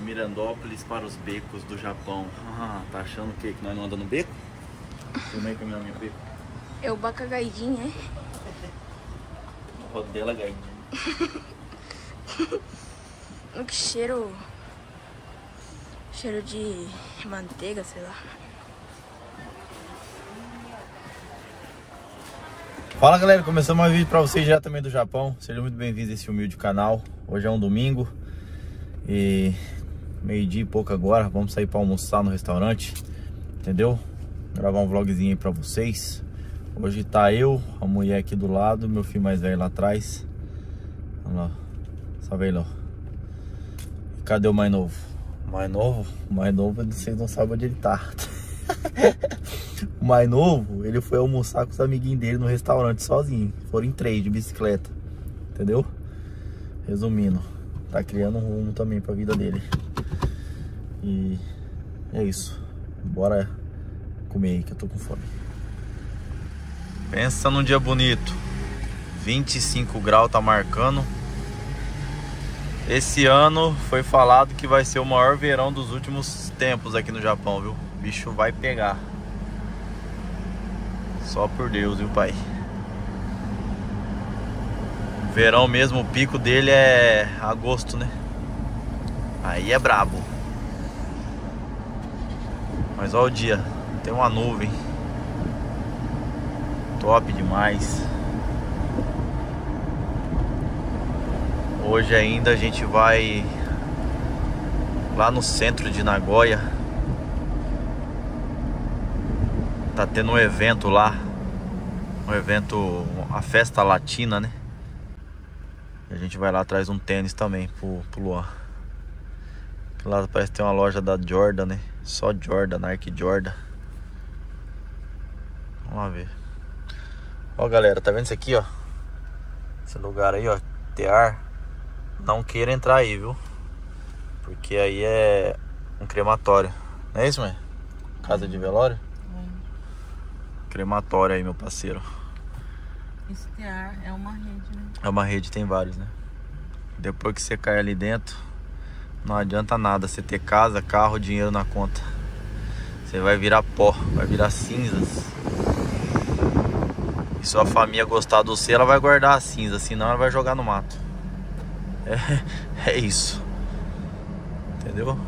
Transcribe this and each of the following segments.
Mirandópolis para os becos do Japão. Tá achando o quê? Que nós não andamos no beco? Filma aí pra minha beco. É o Bacagaidinho, é? Rodela gaidinha. Que cheiro... Cheiro de manteiga, sei lá. Fala galera, começando mais um vídeo pra vocês diretamente do Japão. Sejam muito bem-vindos a esse humilde canal. Hoje é um domingo e meio-dia e pouco agora. Vamos sair pra almoçar no restaurante, entendeu? Gravar um vlogzinho aí pra vocês. Hoje tá eu, a mulher aqui do lado, meu filho mais velho lá atrás. Olha lá, só veio lá. E cadê o mais novo? O mais novo, vocês não sabem onde ele tá. O mais novo, ele foi almoçar com os amiguinhos dele no restaurante sozinho. Foram em 3 de bicicleta, entendeu? Resumindo, tá criando um rumo também pra vida dele. E é isso. Bora comer aí que eu tô com fome. Pensa num dia bonito. 25 graus tá marcando. Esse ano foi falado que vai ser o maior verão dos últimos tempos aqui no Japão, viu? O bicho vai pegar. Só por Deus, viu, pai? Verão mesmo, o pico dele é agosto, né? Aí é brabo. Mas olha o dia, tem uma nuvem. Top demais. Hoje ainda a gente vai lá no centro de Nagoya. Tá tendo um evento lá. Um evento, a festa latina, né? E a gente vai lá atrás de um tênis também pro Luan. Lá parece que tem uma loja da Jordan, né? Só Jordan, Nike Jordan. Vamos lá ver. Ó galera, tá vendo isso aqui, ó? Esse lugar aí, ó, tear. Não queira entrar aí, viu? Porque aí é um crematório. Não é isso, mãe? Casa de velório? Crematório aí, meu parceiro. Esse tear é uma rede, né? É uma rede, tem vários, né? Depois que você cai ali dentro, não adianta nada você ter casa, carro, dinheiro na conta. Você vai virar pó, vai virar cinzas. E sua família gostar do você, ela vai guardar a cinza, senão ela vai jogar no mato. É isso. Entendeu?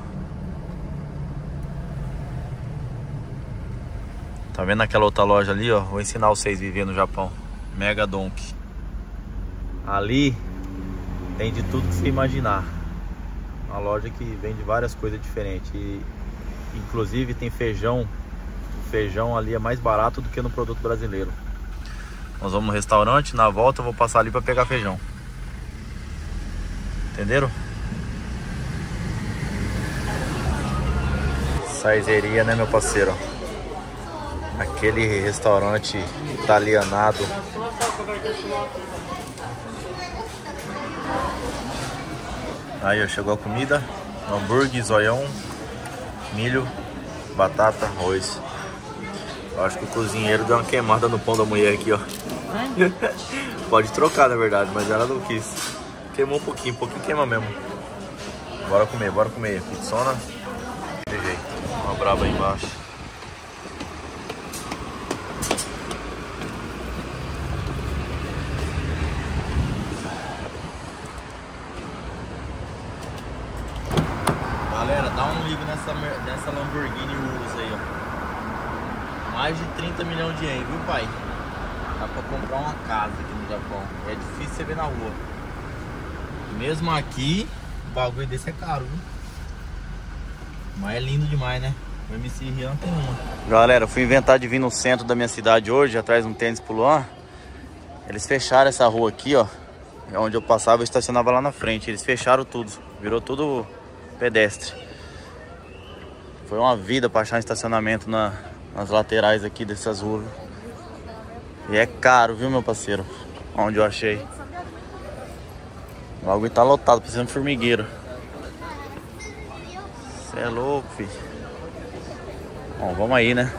Tá vendo aquela outra loja ali, ó? Vou ensinar vocês a viver no Japão. Mega Donki. Ali tem de tudo que você imaginar. Uma loja que vende várias coisas diferentes. E, inclusive tem feijão. O feijão ali é mais barato do que no produto brasileiro. Nós vamos no restaurante, na volta eu vou passar ali pra pegar feijão. Entenderam? Saizeria, né, meu parceiro? Aquele restaurante italianado. Aí, ó, chegou a comida. Hambúrguer, zoião, milho, batata, arroz. Eu acho que o cozinheiro deu uma queimada no pão da mulher aqui, ó. Pode trocar, na verdade, mas ela não quis. Queimou um pouquinho queima mesmo. Bora comer. Pizzona. De jeito. Uma braba aí embaixo. Galera, dá um ligo nessa Lamborghini Urus aí, ó. Mais de 30 milhões de ien, viu, pai? Dá pra comprar uma casa aqui no Japão. É difícil você ver na rua. Mesmo aqui, o bagulho desse é caro, viu? Mas é lindo demais, né? O MC Rian tem uma. Galera, eu fui inventar de vir no centro da minha cidade hoje, atrás de um tênis pro Luan. Eles fecharam essa rua aqui, ó. É onde eu passava, eu estacionava lá na frente. Eles fecharam tudo, virou tudo pedestre. Foi uma vida pra achar um estacionamento nas laterais aqui dessas ruas. E é caro, viu, meu parceiro? Onde eu achei. O bagulho tá lotado, precisando de formigueiro. Cê é louco, filho. Bom, vamos aí, né?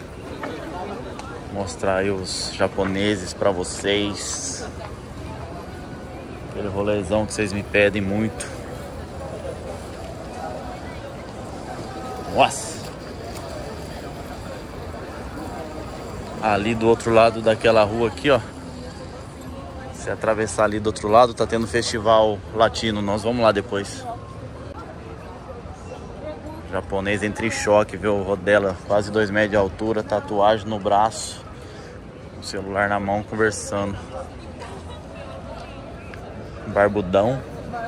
Mostrar aí os japoneses pra vocês. Aquele rolezão que vocês me pedem muito. Nossa! Ali do outro lado daquela rua aqui, ó. Se atravessar ali do outro lado, tá tendo festival latino. Nós vamos lá depois. Japonês entre choque, viu? Rodela, quase 2 metros de altura, tatuagem no braço, com o celular na mão, conversando. Barbudão.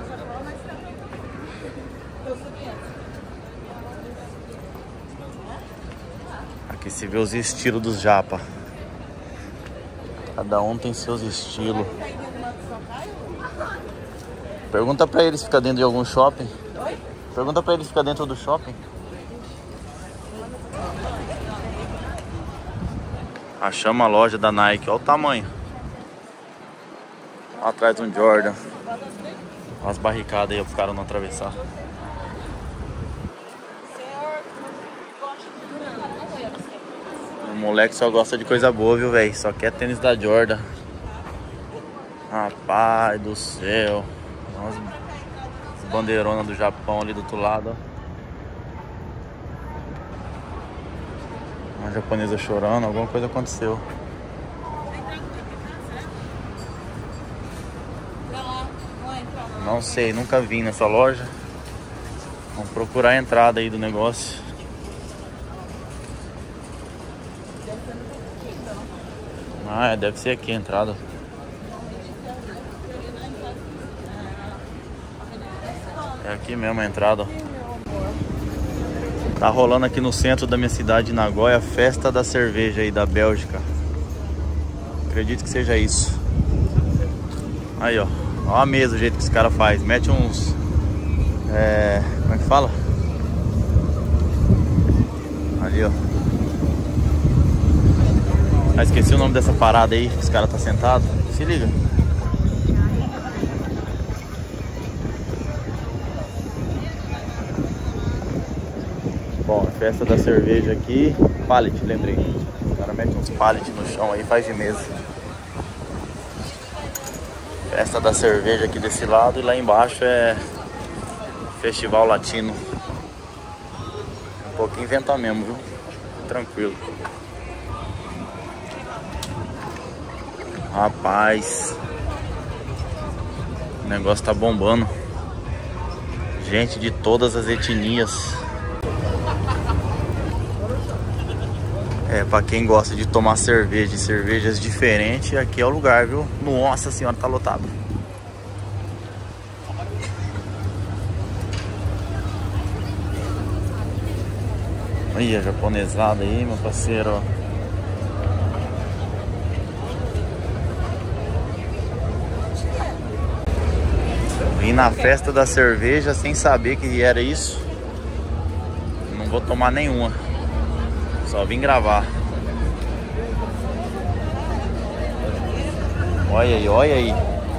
Aqui se vê os estilos dos japa. Cada um tem seus estilos. Pergunta pra eles se fica dentro de algum shopping. Pergunta pra eles se fica dentro do shopping. Achamos a loja da Nike. Olha o tamanho. Atrás de um Jordan. Olha as barricadas aí para os caras não atravessar. O moleque só gosta de coisa boa, viu, velho? Só quer tênis da Jordan. Rapaz do céu. Nossa, bandeirona do Japão ali do outro lado, ó. Uma japonesa chorando, alguma coisa aconteceu. Não sei, nunca vim nessa loja. Vamos procurar a entrada aí do negócio. Ah, deve ser aqui a entrada. É aqui mesmo a entrada. Tá rolando aqui no centro da minha cidade, Nagoya, a festa da cerveja aí da Bélgica. Acredito que seja isso. Aí, ó. Ó a mesa, o jeito que esse cara faz. Mete uns... como é que fala? Ali, ó. Ah, esqueci o nome dessa parada aí, que esse cara tá sentado. Se liga. Bom, a festa da cerveja aqui. Pallet, lembrei. O cara mete uns pallet no chão aí, faz de mesa. Festa da cerveja aqui desse lado. E lá embaixo é festival latino. Um pouquinho inventar mesmo, viu? Tranquilo. Rapaz, o negócio tá bombando. Gente de todas as etnias. É, pra quem gosta de tomar cerveja, de cervejas diferentes, aqui é o lugar, viu? Nossa senhora, tá lotado. Aí a japonesada aí, meu parceiro, ó. Vim na festa da cerveja sem saber que era isso. Não vou tomar nenhuma. Só vim gravar. Olha aí, olha aí.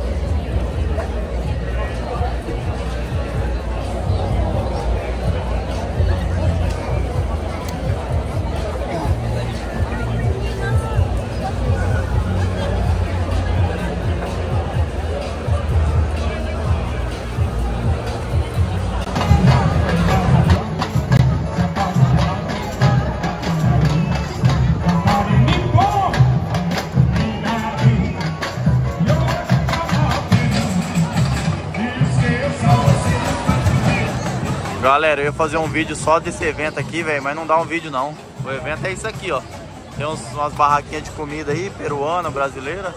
Galera, eu ia fazer um vídeo só desse evento aqui, velho, mas não dá um vídeo não. O evento é isso aqui, ó. Tem umas barraquinhas de comida aí, peruana, brasileira.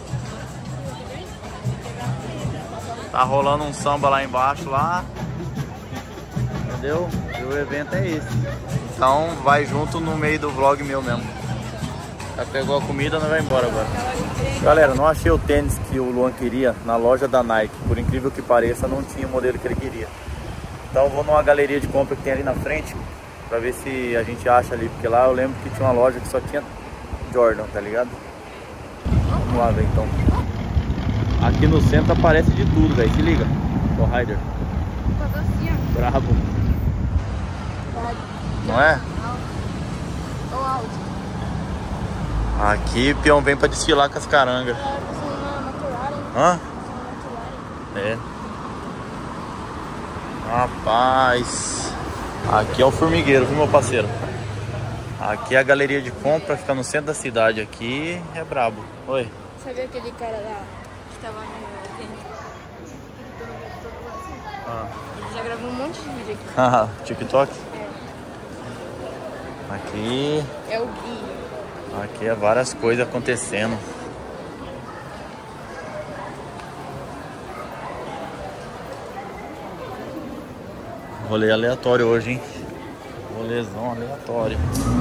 Tá rolando um samba lá embaixo, lá. Entendeu? E o evento é esse. Então vai junto no meio do vlog meu mesmo. Já pegou a comida, não vai embora agora. Galera, não achei o tênis que o Luan queria na loja da Nike. Por incrível que pareça, não tinha o modelo que ele queria. Então eu vou numa galeria de compra que tem ali na frente pra ver se a gente acha ali, porque lá eu lembro que tinha uma loja que só tinha Jordan, tá ligado? Vamos lá ver então. Aqui no centro aparece de tudo, velho, se liga. O Rider. Brabo. Não é? Aqui peão vem pra desfilar com as carangas. Hã? É. Rapaz, Aqui é o formigueiro, viu, meu parceiro? Aqui é a galeria de compra, fica no centro da cidade. Aqui é brabo. Oi. Sabe aquele cara lá que tava no Ele já gravou um monte de vídeo aqui. Ah, TikTok? É. Aqui. É o Gui. Aqui é várias coisas acontecendo. Rolê aleatório hoje, hein? Rolezão aleatório.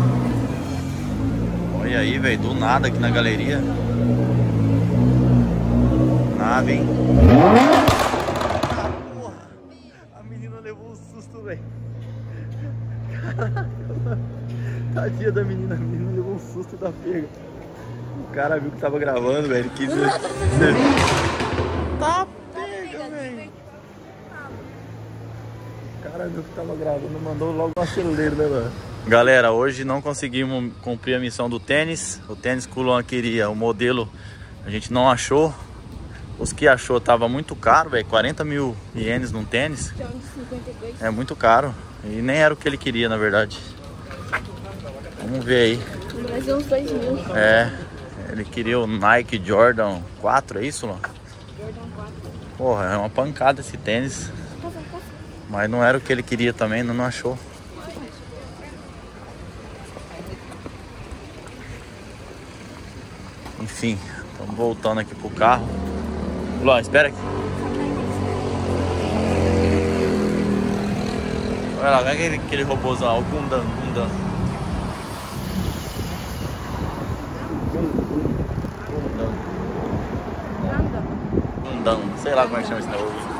Olha aí, velho, do nada aqui na galeria. Nada, hein? Ah, porra! A menina levou um susto, velho. Caraca, tadinha da menina. A menina levou um susto da pega. O cara viu que tava gravando, velho. Quis ver. Tá pega, velho. O cara viu que tava gravando, mandou logo um acelero, né, mano? Galera, hoje não conseguimos cumprir a missão do tênis. O tênis que o Luan queria, o modelo a gente não achou. Os que achou tava muito caro, velho. 40 mil ienes num tênis. Que é um de 52. É muito caro. E nem era o que ele queria, na verdade. Vamos ver aí. No Brasil, uns 2 mil. É, ele queria o Nike Jordan 4, é isso, Luan? Jordan 4. Porra, é uma pancada esse tênis. Mas não era o que ele queria também, não achou. Enfim, estamos voltando aqui pro carro. Luan, espera aqui. Olha lá, olha aquele robôzão lá, o Gundam. Gundam, sei lá como é que chama esse negócio.